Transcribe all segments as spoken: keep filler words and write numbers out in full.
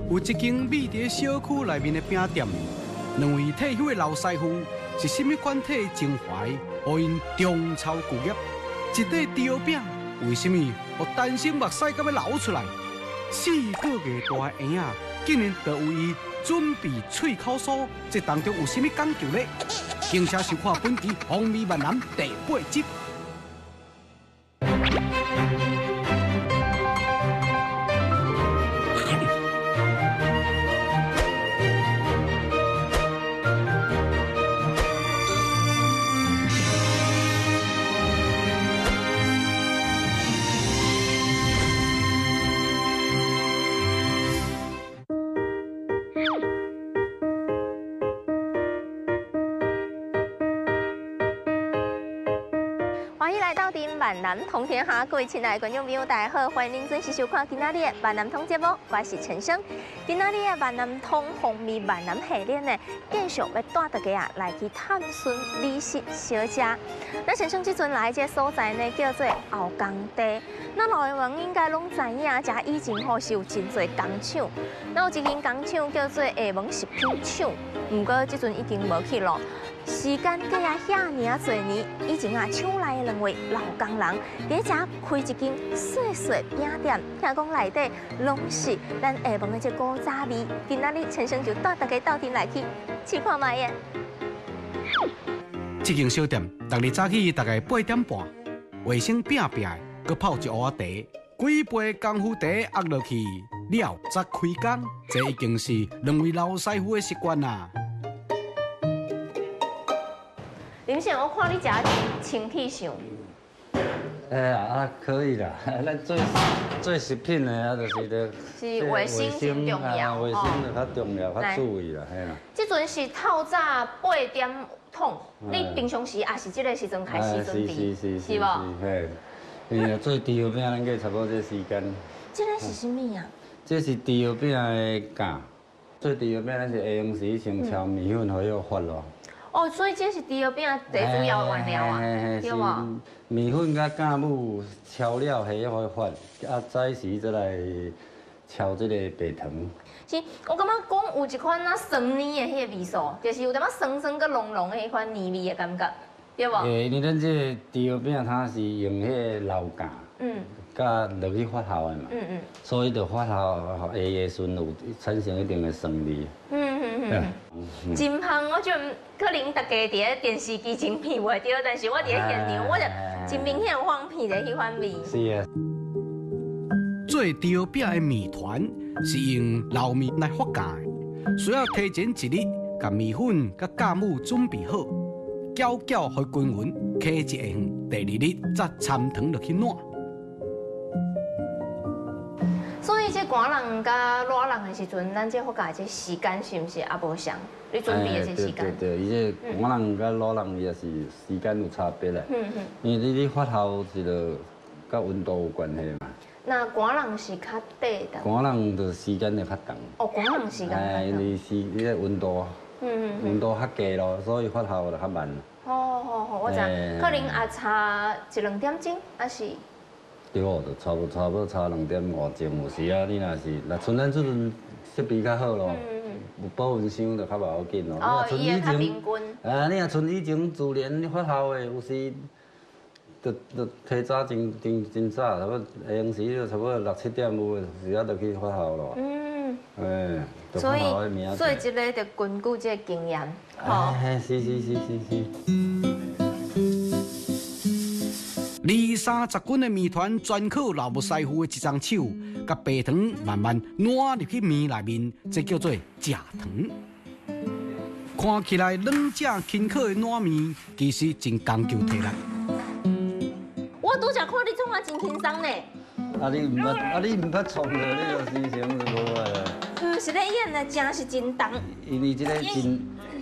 有一间美伫小区内面的饼店，两位退休的老师傅是甚物款体情怀，互因中操旧业？一块猪饼为什么互单身目屎咁要流出来？四个月大的婴仔竟然就为伊准备喙口酥，这当中有甚物讲究呢？敬请收看本期《风味闽南》第八集。 欢迎来到《闽南通天下》，各位亲爱的观众朋友，大家好，欢迎您准时收看今仔日的《闽南通》节目，我是陈生。今仔日的《闽南通风味闽南》系列呢，继续要带大家啊来去探寻美食小吃。咱陈生这阵来这所在呢，叫做后港地。那老的人应该拢知影，遮以前吼是有真侪工厂，那有一间工厂叫做下门食品厂，不过这阵已经无去了。时间过啊遐尔侪年，以前啊厂内的两位老工人伫遮开一间细细饼店，听讲内底拢是咱下门的这古早味。今仔日陈生就带大家到店来去试看卖耶。 这间小店，逐日早起大概八点半，卫生饼饼的，佮泡一壶茶，几杯功夫茶压落去，了则开工。这已经是两位老师傅的习惯啦。 林先生，我看你食清气上。 哎呀，啊可以啦，咱做做食品的啊，就是着是卫生真重要， 卫生就较重要，较注意啦，嘿啦。 这阵是透早八点桶，你平常时也是这个时阵开始准备， 是是是无？ 嘿，因为做猪肉饼，咱计差不多这时间。 这个是什么呀？ 这是猪肉饼的架，做猪肉饼咱是下用时先敲米粉，互伊发落。 哦，所以这是猪肉饼最主要的原料啊，对无？ 米粉甲酵母敲了，下互伊发，啊早时再来敲这个白糖。 是，我感觉讲有一款啊酸黏的迄个味素，就是有淡仔酸酸佮浓浓的迄款黏味的感觉，对无？ 诶，因为咱这猪肉饼它是用迄个老架，嗯，甲落去发酵的嘛，嗯嗯，所以就发酵下个时阵有产生一定的酸味。嗯嗯嗯，真香！我就可能大家伫咧电视机前片袂到，但是我伫咧现场，我就真明显有放片的迄款味。 是啊。 做猪肉饼的面团是用老米来发酵的，需要提前一日把米粉甲酵母准备好，搅搅互均匀，起一下远，第二日再掺糖落去烂。 所以这寒人甲热人的时阵，咱这发酵这时间是毋是也无相？你准备的这时间？ 对对对，伊这寒人甲热人也是时间有差别啦。嗯嗯。因为你你发酵是着甲温度有关系嘛。 那寒人是较短的。 寒人就时间就较长。 哦，寒人时间较长。 哎，因为是伊个温度，嗯嗯，温度较低咯，所以发酵就较慢。 好好好，我知，可能也差一两点钟，还是？ 对哦，就差不差不多差两点外钟，有时啊，你若是，若像咱这阵设备较好咯，有保温箱就较无要紧咯。 哦，伊会较平均。 啊，你若像以前自然发酵的，有时，就就提早真真真早，差不多下午时就差不多六七点有，时啊就去发酵咯。嗯。哎， 所以所以这个就根据这个经验， 吼。哎，是是是是是。 二三十斤的面团全靠老木师傅的一张手，甲白糖慢慢烂入去面内面，这叫做蔗糖。看起来软正轻巧的烂面，其实真讲究体力。 我拄则看你创啊真轻松呢。 啊你唔捌啊你唔捌创着，你就心情就无啊。 嗯，是咧演的，真是真重。 因为这个真。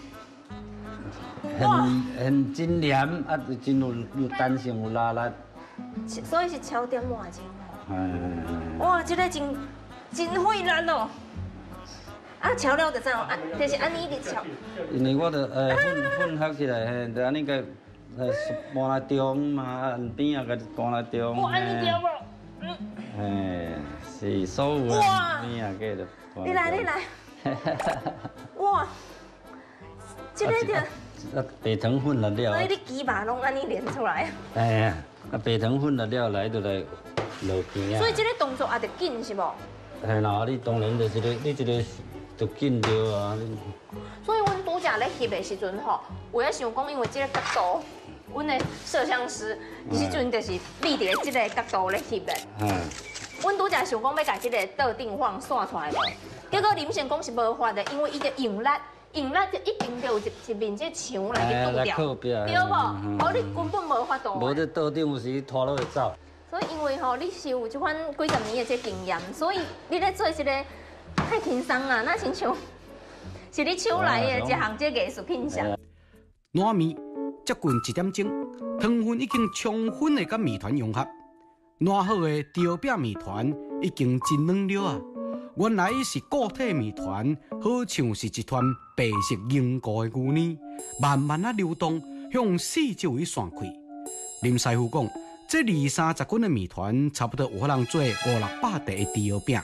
很很真黏，啊，真有有弹性，有拉力。 所以是超点外钟哦。 哎。 哇，这个真真费力哦。啊，敲了就怎啊？就是安尼一直敲。 因为我着呃混混合起来，嘿，就安尼个呃搬来中嘛，边啊个搬来中。 我安尼调无？嗯。 嘿， 是所有啊，面啊，计着。 你来，你来。哇，这个就啊，白糖粉了了。 所以你鸡肉拢安尼连出来。 哎呀，啊，白糖粉了了来就来落片啊。 所以这个动作也得紧是无？ 系啦，你当然就是个，你一个就紧着啊。 所以阮拄则咧翕的时阵吼，有咧想讲，因为这个角度，阮的摄像师，伊时阵就是立伫这个角度咧翕的。嗯。阮拄则想讲要甲这个倒顶晃线出来无，结果林先讲是无法的，因为伊着用力，用力就一定着有一一面这墙来去堵掉，对无？哦，你根本无法度。 无这倒顶有时拖落会走。 所以因为吼，你是有这款几十年的这经验，所以你咧做这个太轻松啊，那亲像是你手内的一项这艺术品项。 烂面接近一点钟，糖分已经充分的甲面团融合。烂好的潮饼面团已经真软了啊！原来是固体面团，好像是一团白色凝固的牛奶，慢慢啊流动，向四周围散开。林师傅讲，这二三十斤的面团，差不多有可能做五六百块的潮饼。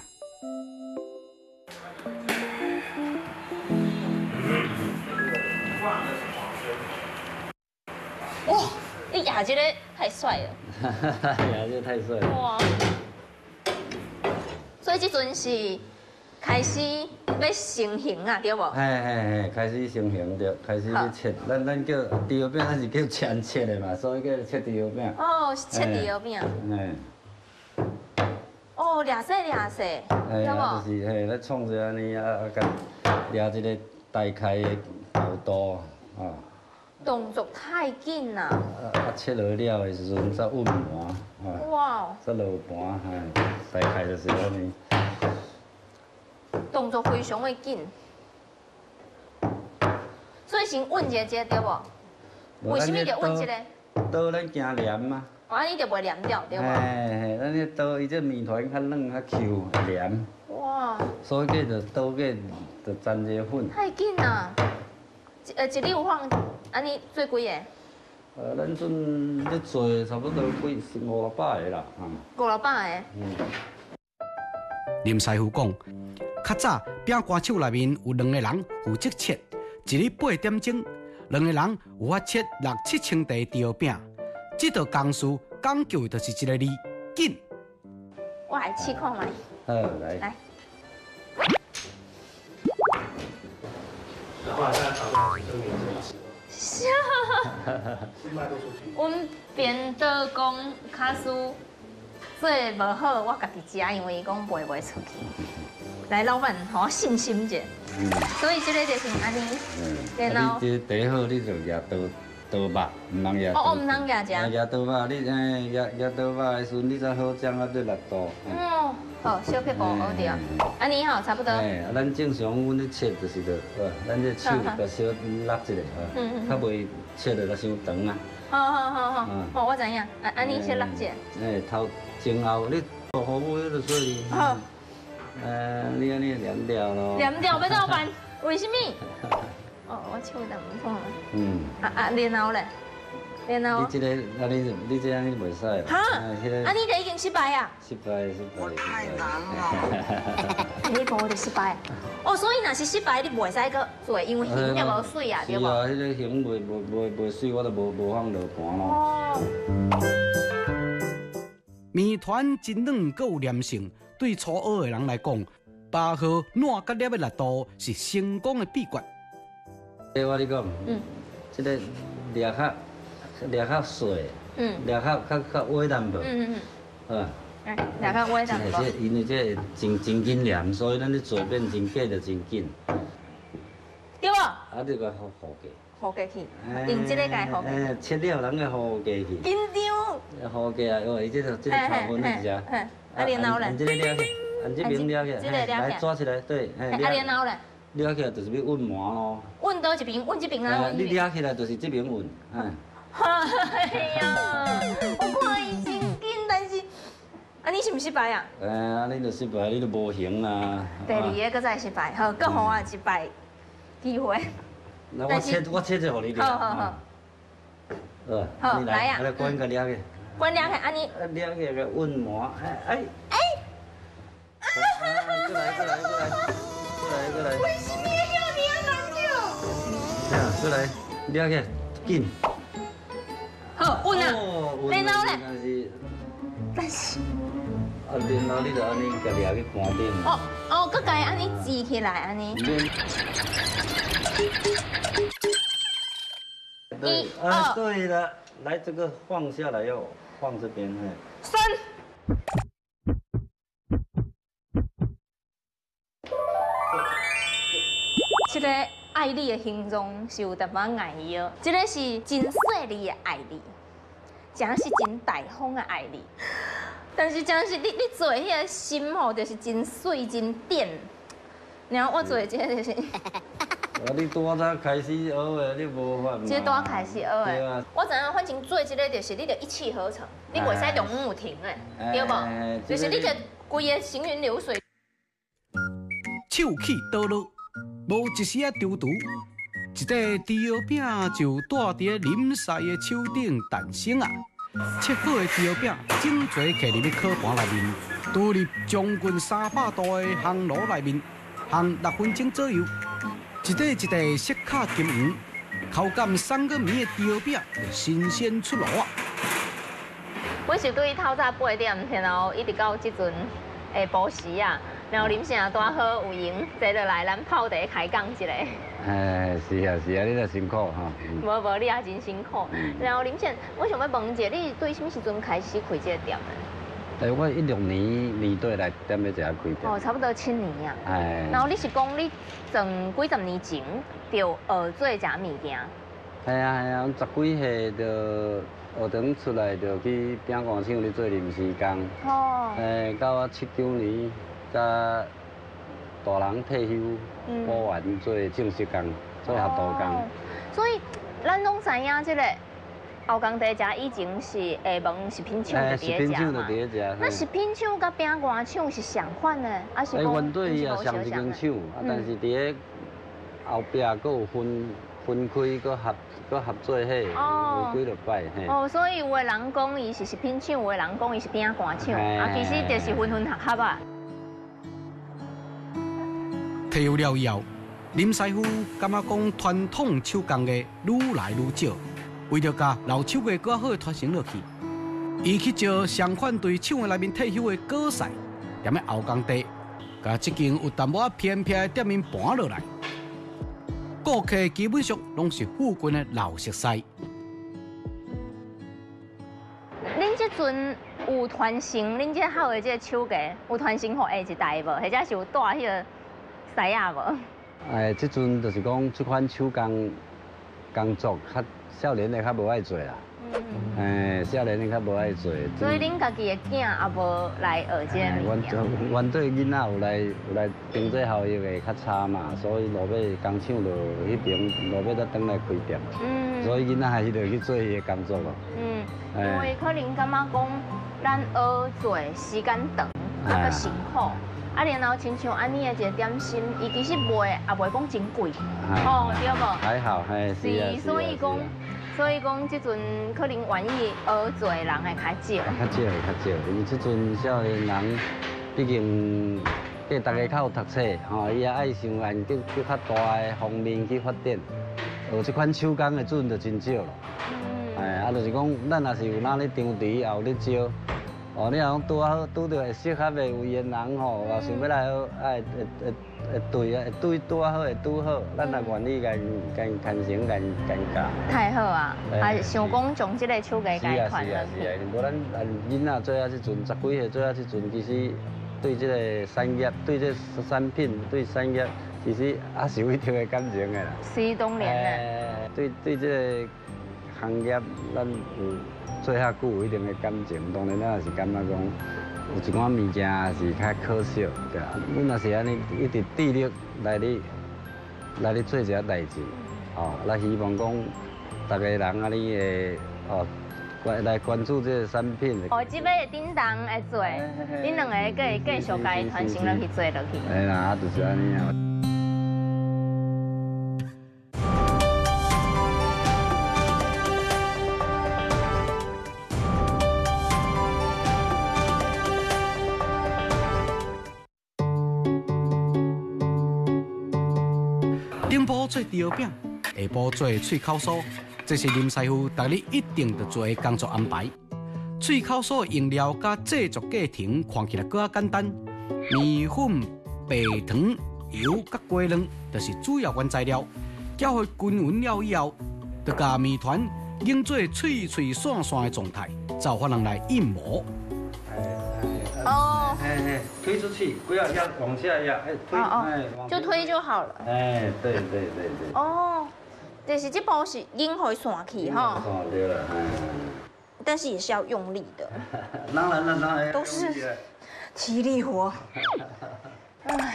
哇！你压这个太帅了！ 压这个太帅了！哇！ 所以这阵是开始要成型啊，对无？ 嘿嘿嘿，开始成型着，开始要切。咱咱叫潮饼，咱是叫前切的嘛，所以叫切潮饼。 哦，是切潮饼。嘿。哦，掠细掠细，对无？ 就是嘿，咧创一安尼啊啊，甲掠一个大概的厚度啊。 动作太紧啦！ 啊啊，切落了的时阵才稳盘，哇！才落盘，嘿，大概就是安尼。 动作非常的紧，所以先稳一下对无？为什么要稳一个？ 刀咱惊黏嘛。 哦，安尼就袂黏掉对无？ 嘿嘿，咱这刀伊这面团较软较 Q 黏。哇！所以叫着刀个就沾一个粉。 太紧啦！呃，一日有放安尼做几个？ 呃，咱阵咧做差不多几五六百个啦， 五六百个。嗯。 林师傅讲，较早饼干手内面有两个人负责切，一日八点钟，两个人有法切六七千块潮饼。这道工序讲究的就是一个字紧。 我来试看卖。 好，来。来。 是啊，阮边刀工卡输做无好，我家己食，因为伊讲卖袂出去。来，老板，互我信心者。嗯。所以这个就是安尼。嗯。然后。 你第一好，你就夹刀刀肉，唔通夹。 哦哦，唔通夹只。 夹刀肉，你哎夹夹刀肉的时阵，你才好掌握对力度。 哦。好，小撇步好对啊。安尼吼，差不多。 哎，啊，咱正常阮咧切就是着，呃，咱这手着小拉一下，啊，较袂切得甲伤长啊。 好好好好，哦，我知影，安安尼先拉一下。 哎，头前后你服务迄个所以。好。呃，你安尼黏掉咯。 黏掉要怎么办？为什么？哦，我手淡唔痛。嗯。啊啊，然后咧？然后。 你这个，啊你你这样你袂使。 哈？啊你这已经失败啊？ 失败失败。我太难了。你步就失败。哦，所以若是失败，你袂使搁做，因为形也无水啊，对无？ 是啊，迄个形袂袂袂袂水，我就无无放落盘咯。哦。 面团真软，阁有粘性，对初学的人来讲，把好烂甲粒的力度是成功的秘诀。 诶，我你讲，嗯，这个裂较。裂较细，嗯，裂较较较微淡薄，嗯嗯嗯， 啊，裂较微淡薄。 因为这真真紧黏，所以咱咧做变真假就真紧。 对无？ 啊，你个好好加。 好加去，用这个加好加。 哎，切了人个好加去。 紧张。 好加啊，因为这个这个头分的是啊。 啊，然后咧？ 按这个撩起，按这边撩起，来抓起来，对，哎。 啊，然后咧？ 撩起来就是要稳盘咯。 稳到一边，稳这边啊。 你撩起来就是这边稳，哎。 哎呀，我看伊真紧，但是，啊，你是唔失败啊？ 哎，啊，你就失败，你就无行啦。 第二个搁再失败，好，搁互我一败机会。 那我切，我切就互你。 好好好。 呃， 好，来啊。 来，关个两个。 关两个，安尼。 两个个稳盘，哎哎哎。 过来过来过来过来过来。 为什么要你啊，难救？ 呀，过来，抓起，紧。 好，稳啊。然后咧？ 但是， 但是。 啊，然后你就安尼家己也去盘顶。 哦哦，佮家安尼支起来安尼。 对，啊，对了，来这个放下来要放这边，嘿。 三。这个爱你的形状是有淡薄爱意哦，这个是真细腻的爱你，这是真大方的爱你。但是真是你你做迄个心吼，就是真水真点。然后我做这个就是。 啊，你拄仔开始学的，你无法嘛？ 这拄仔开始学的。 对啊。 我知影，反正做这个就是你得一气呵成，你袂使动物停的，对无？就是你得规个行云流水。 手起刀落，无一时啊丢毒，一块猪肉饼就带伫林西的手顶诞生啊！切好的猪肉饼整齐徛入去烤盘内面，倒入将近三百度的烘炉内面，烘六分钟左右。一块一块色卡金黄、口感松个绵的猪肉饼就新鲜出炉啊！ 我是对透早八点，然后一直到即阵下晡时啊，然后林先生带好有闲，坐落来咱泡茶开讲一下。 哎，是啊是啊，你都辛苦哈。 无无，你也真辛苦。然后林先生，我想要问一下，你对什么时阵开始开这个店呢？ 哎，我一六年年底来踮咧这开店。 哦，差不多七年啊。 哎。 然后你是讲你从几十年前就学做食物件？ 系啊系啊，十几岁就学堂出来就去饼干厂咧做临时工。哦。诶，到我七九年，甲大人退休，补完做正式工，做合作工。 所以，咱拢知影这个。后港茶食以前是下门食品厂就伫咧食嘛，那食品厂甲饼干厂是相反的，还是讲？ 诶，原对伊也上一间厂，啊，但是伫咧后壁佫有分分开，佫合佫合作伙，有几落摆嘿。 哦，所以有的人讲伊是食品厂，有的人讲伊是饼干厂，啊，其实就是分分合合啊。 退休了以后，林师傅感觉讲传统手工艺愈来愈少。为着甲老手艺更好传承落去，伊去招相反对厂内面退休的果婿，踮咧后港地，甲即间有淡薄仔偏僻的店面搬落来。顾客基本上拢是附近的老熟悉。 恁即阵有传承，恁即好的即个手艺有传承给下一代无？或者是有带迄个师仔无？ 哎，即阵就是讲即款手工工作较。少年的较无爱做啦，诶，少年的较无爱做。 所以恁家己的囝也无来学这个物件。 原对囡仔有来有来经济效益的较差嘛，所以落尾工厂就迄边落尾再转来开店。嗯。所以囡仔还是得去做伊的工作咯。嗯。因为可能感觉讲，咱学做时间长，啊个辛苦。啊，然后亲像安尼的一个点心，伊其实卖也袂讲真贵，哦，对无？ 还好，嘿，是啊， 是所以讲，所以讲，即阵可能愿意学做的人会较少。 较少，较少，因为即阵少年人，毕竟计大家较有读册，吼，伊也爱想按叫叫较大的方面去发展，学即款手工的阵就真少咯。嗯。哎，啊，就是讲，咱若是有哪咧场地，也有咧招。哦，你若讲拄好拄到会适合的有缘人吼，也想要来学，哎，会会会对啊，会对拄好会拄好，咱也愿意干干牵成干干教。 太好啊！啊，想讲将即个手艺家传落去。是啊是啊是啊，无咱啊囡仔做啊即阵十几岁做啊即阵，其实对即个产业、对这产品、对产业，其实也是有一定的感情的啦。是当然啦。对对即个行业，咱有。做遐久有一定的感情，当然咱也是感觉讲，有一款物件是较可惜，对啊。阮若是安尼一直致力来咧来咧做一下代志，哦，来希望讲，大家人安尼会哦，来来关注这个产品。哦，即摆会叮当会做，恁两个可以继续家传承落去做落去。哎啦，就是安尼啊。 顶部做雕饼，下部做脆口酥，这是林师傅逐日一定要做的工作安排。脆口酥用料甲制作过程看起来更加简单，面粉、白糖、油甲鸡卵就是主要原材料，搅和均匀了以后，就把面团凝做脆脆散散的状态，造法人来印模。 哦， 哎哎，推出去，不要压，往下压，哎，推，哎， 就推就好了。 哎，对对对对。 哦，就是这包是引回散去哈。 散对了，哎。 但是也是要用力的。 当然了，当然。 都是体力活。哎，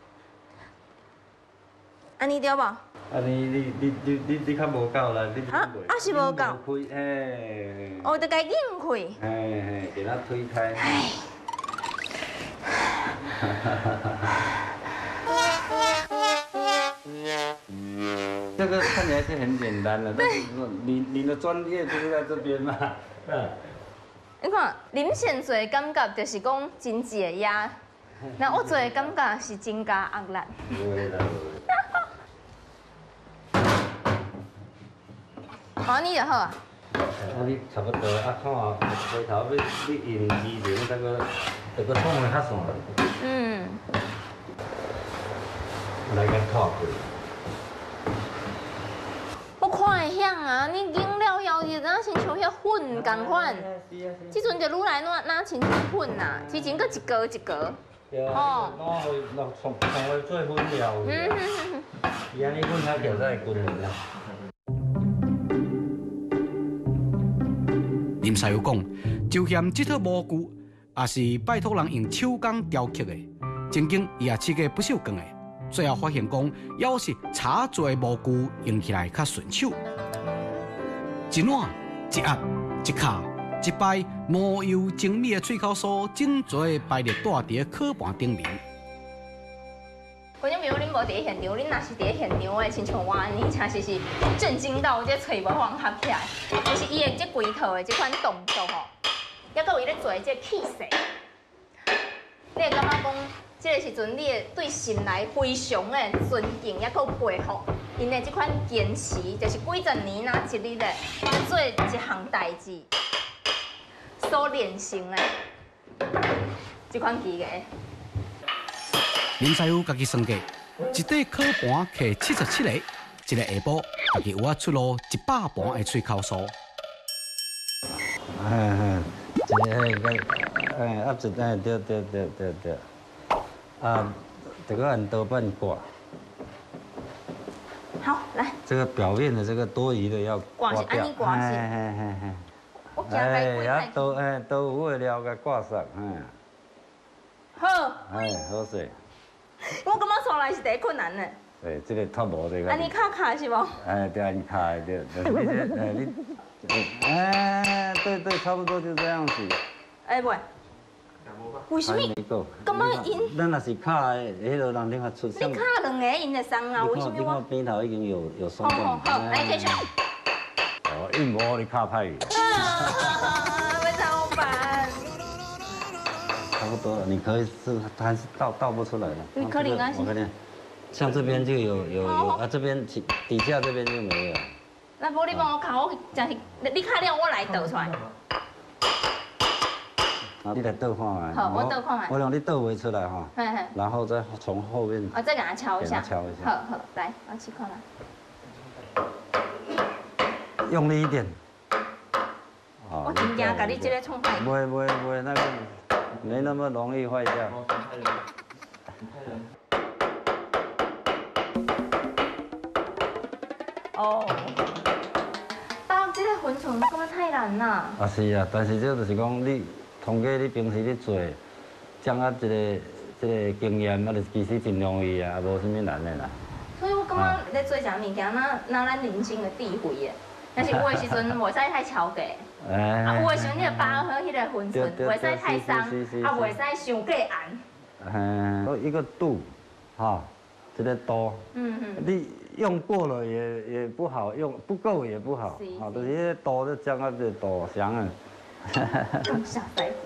安尼对不？啊， 你你你你你你较无够啦，你。 啊，啊是无够。 开，哎。 哦，就该硬开。 哎哎，给它推开。 哎。 这个看起来是很简单的，但是你你的专业就是在这边嘛。嗯。 你看，林先做的感觉就是讲真济的压，那我做的感觉是真加压力。 不会的。 好，你就好啊。 啊，你差不多啊，看啊，回头要你用之前，这个这个创的较散。 嗯。 来个靠过。 我看会响啊，你用了后就哪亲像遐粉共款，即阵就愈来愈哪亲像粉呐，之前搁一格一格。 哦。拿去落从从去做粉料。嗯哼哼哼。伊安尼粉较叫才会均匀啦。 林师傅讲，就嫌这套模具，也是拜托人用手工雕刻的。曾经伊也试过不锈钢的，最后发现讲，要是茶做的模具用起来较顺手。一烂一压一卡一摆，模油精美的脆口酥，整齐摆列挂伫烤盘顶面。 观众朋友，恁无伫现场，恁若是伫现场的，亲像我安尼，确实是震惊到这嘴无法合起来。就是伊的这规套的这款动作吼，也搁有伊咧做这气势，你会感觉讲，这个时阵你会对心内非常的尊敬，也搁佩服因的这款坚持，就是几十年呐一日咧做一项代志所练成的这款技艺。 林师傅家己算计，一块烤盘客七十七个，一个下晡家己有法出炉一百盘的脆口酥。 哎哎，这个哎压制哎对对对对对，啊，这个按刀瓣刮。 好，来。 这个表面的这个多余的要刮掉。 安尼刮是。 哎哎哎哎。 我惊该哎，啊刀哎刀有的了甲刮上，哎。 好。 哎，好势。 我感觉从来是第一困难的。 对，这个脱模这个。 安尼卡卡是无？ 哎，对，安尼卡的对，但是你这哎你，哎，对对，差不多就这样子。 哎喂。为什么？咁么因？ 咱若是卡的，迄个人另外出。 你卡两个，因会松啊？为什么我？ 你看边头已经有有松动。 好好好，来继续。 哦，硬模你卡派。 啊，要怎么办？ 差不多了，你可以是，它是倒倒不出来了。 你可能啊。 我看见，像这边就有有有啊，这边底底下这边就没有。 那无你帮我卡，我真是你卡了，我来倒出来。 啊，你来倒看嘛。 好，我倒看嘛。 我让你倒回出来哈。然后再从后面。 我再给它敲一下。 敲一下。 好好，来，我试看来。用力一点。 我真惊，把你这个冲坏。 不会不会不会，那个没那么容易坏掉。 哦。包这个粉尘感觉太难啦。 啊是啊，但是这就是讲你通过你平时咧做，掌握这个这个经验，啊，就其实真容易啊，无什么难的啦。 所以我感觉咧做啥物件，那那咱人生的智慧的，但是有的时阵袂使太超过。啊，有的时阵你要把握迄个分寸，袂使太松，啊，袂使伤过硬。 嗯，一个度，哈，这个度，嗯嗯，你用过了也也不好，用不够也不好，好，就是迄个度就掌握这度上啊。 用下腮胡。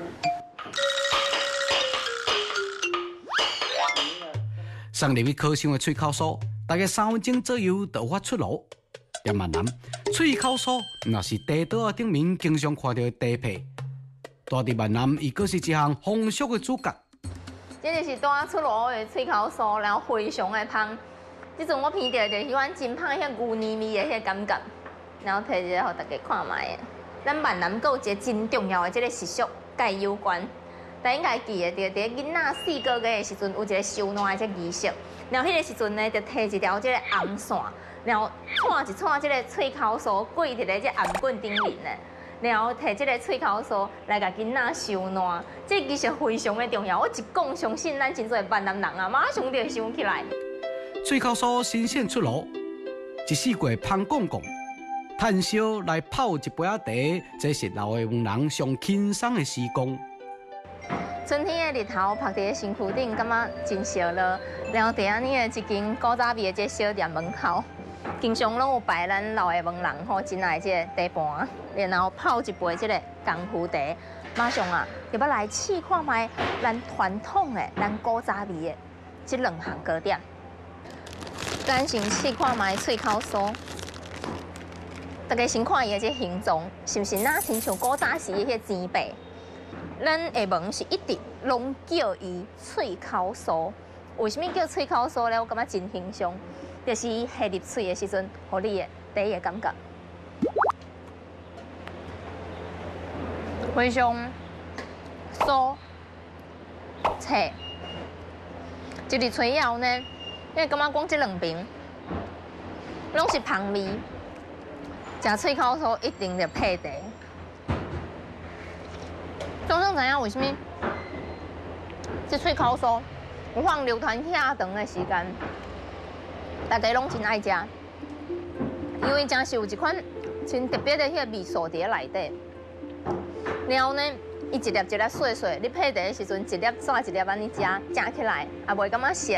送入去烤箱的脆口酥， 大概三分钟左右就有法出炉。在闽南，脆口酥若是地道顶面经常看到的地皮，大伫闽南，伊阁是一项风俗的主角。 这就是带出炉的脆口酥，然后非常的香。即阵我闻到就喜欢真香的迄牛黏味的迄感觉，然后摕一个互大家看卖。咱闽南阁有一个真重要的即个习俗，甲伊有关。但应该记得，伫伫囡仔四个月的时阵，有一个收卵的这仪式。然后迄个时阵呢，就摕一条即个红线，然后串一串即个脆口酥挂伫咧即红棍顶面呢。然后摕即个脆口酥来甲囡仔收卵，这其实非常的重要。我一讲，相信咱真侪闽南人啊，马上就想起来。 脆口酥新鲜出炉，一四季香讲讲，炭烧来泡一杯仔茶，这是老的文人上轻松的时光。 春天的日头晒伫身躯顶，感觉真烧热。然后伫安尼的一间古早味的这小店门口，经常拢有摆咱老的文人吼，真爱这茶盘，然后泡一杯这个功夫茶，马上啊，就要来试看卖咱传统的、咱古早味的这两项糕点。咱先试看卖脆口酥，大家先看伊的这形状，是不是哪亲像古早时的迄煎饼？咱下问是一直拢叫伊脆口酥，为什么叫脆口酥咧？我感觉真形象，就是下入嘴的时阵，互你的第一个感觉，非常酥脆。一入嘴以后呢，因为感觉讲这两边拢是香味，食脆口酥一定要配茶。总算知影为什么这脆口酥有放流传遐长的时间，大家拢真爱食，因为真是有一款真特别的迄个味素伫内底。然后呢，伊一粒一粒碎碎，你配茶的时阵一粒抓一粒安尼食，食起来也袂感觉咸。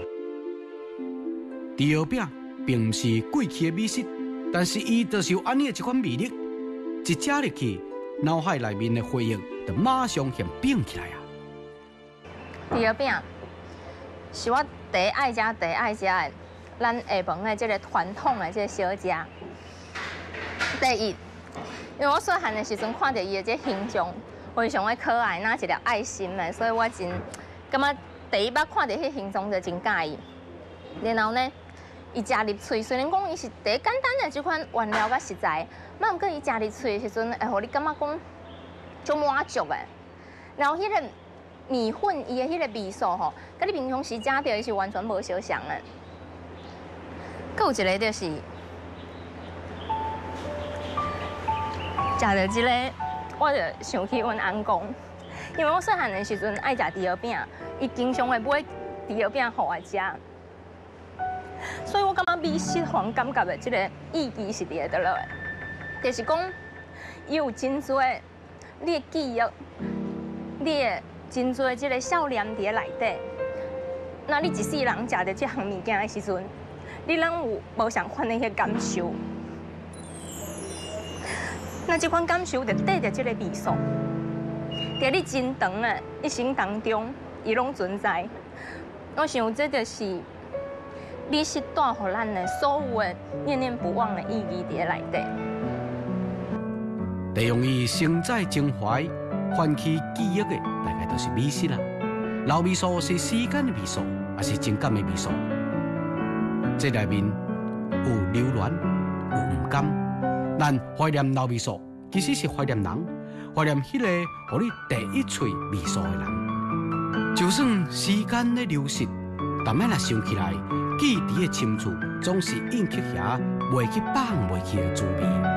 猪饼并不是过去的美食，但是伊就是有安尼的一款魅力，一食入去，脑海内面的回忆就马上现变起来啊！ 猪饼是我第一爱食、第一爱食的，咱下汶的这个传统的这个小食。第一，因为我细汉的时阵看到伊的这形象非常的可爱，拿一粒爱心的，所以我真感觉第一摆看到迄形状就真介意。然后呢，伊食入嘴，虽然讲伊是第一简单的这款原料甲食材，嘛毋过伊食入嘴的时阵，会互你感觉讲足满足的。然后迄个米粉伊的迄个味素吼，甲你平常时食到的是完全无相像的。佫有一个就是。食到这个，我就想起阮翁公，因为我细汉的时阵爱食猪肉饼，伊经常会买猪肉饼互我食，所以我感觉美食皇感觉的这个意义是伫倒落的，就是讲伊有真多你的记忆，你的真多这个少年伫内底。那你一世人食到这项物件的时阵，你拢有无相款的迄感受？那这款感受就带着这个味素，在你真长的一生当中，伊拢存在。我想这就是美食带予咱的所有的念念不忘的意义伫内底。 利用伊承载情怀、唤起记忆的，大概就是美食啦。老味素是时间的味素，也是情感的味素。这里面有留恋，有不甘。咱怀念老味素，其实是怀念人，怀念迄个互你第一喙味素的人。就算时间在流逝，但咱若想起来，记忆的深处总是印刻遐袂去放袂去的滋味。